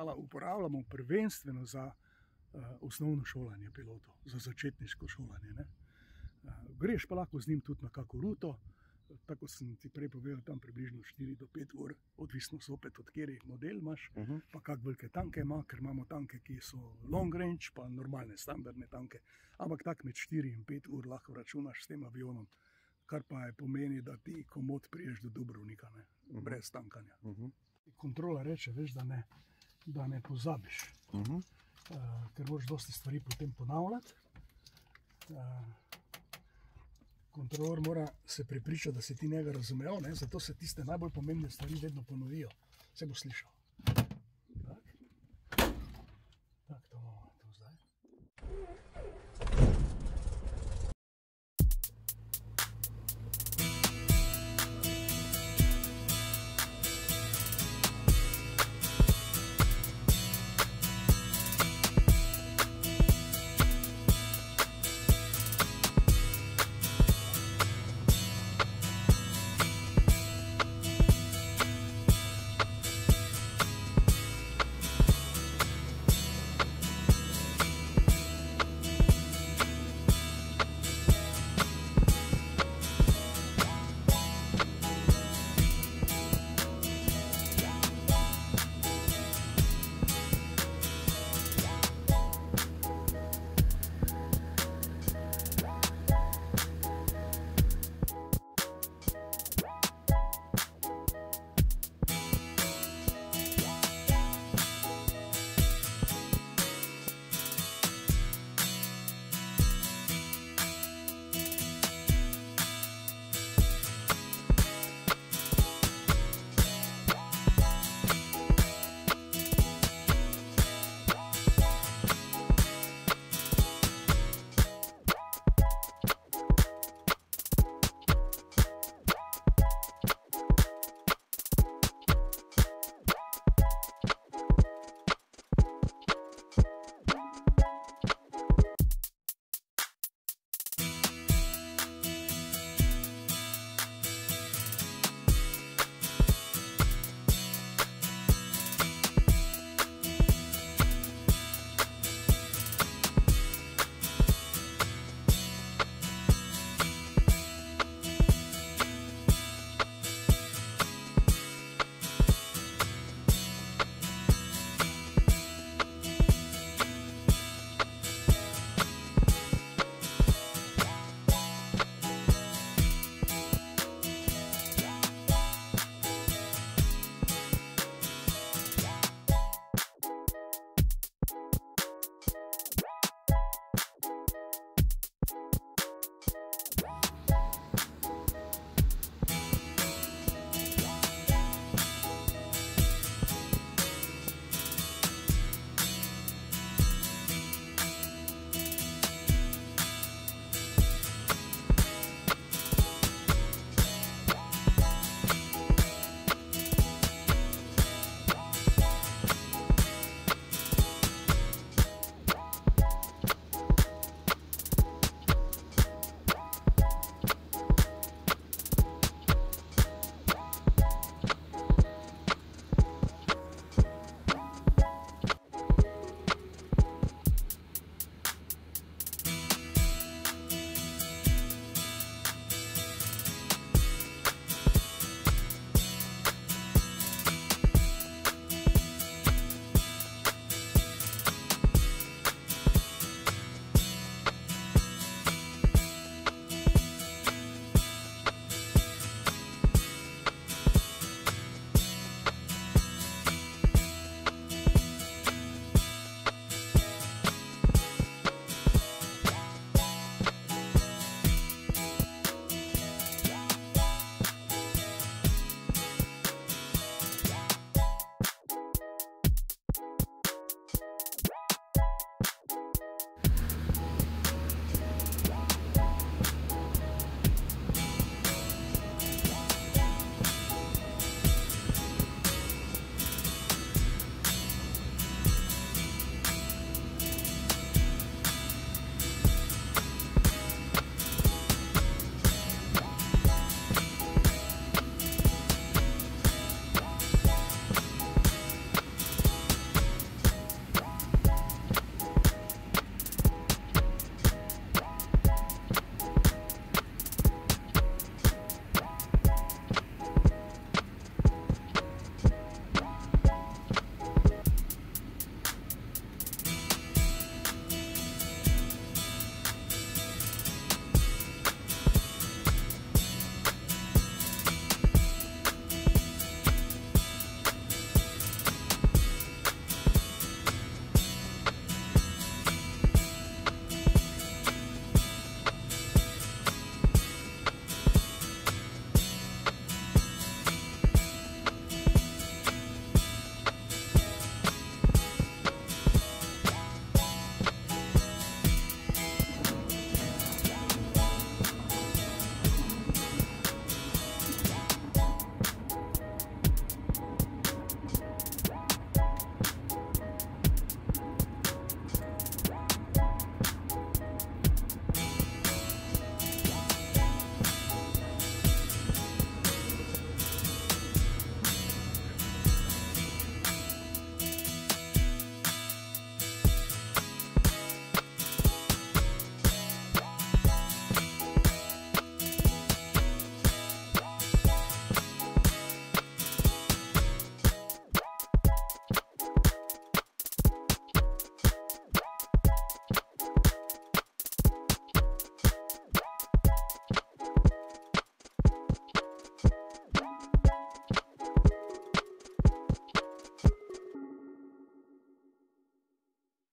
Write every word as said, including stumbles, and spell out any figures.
letala uporabljamo prvenstveno za uh, osnovno šolanje pilotov, za začetniško šolanje. Ne? Uh, greš pa lahko z njim tudi na kako ruto, tako sem ti prej povedal, tam približno štiri do pet ur, odvisno zopet od kateri model imaš, uh -huh. pa kak velike tanke ima, ker imamo tanke, ki so long range, pa normalne standardne tanke, ampak tak med štiri in pet ur lahko računaš s tem avionom, kar pa je pomeni, da ti komot priješ do Dubrovnika, ne, uh -huh. brez tankanja. Uh -huh. Kontrola reče, veš, da ne, da ne pozabiš, uh -huh. uh, ker moraš dosti stvari potem ponavljati. Uh, Kontrolor mora se prepričati, da si ti njega razumel, ne? Zato se tiste najbolj pomembne stvari vedno ponovijo. Se bo slišal.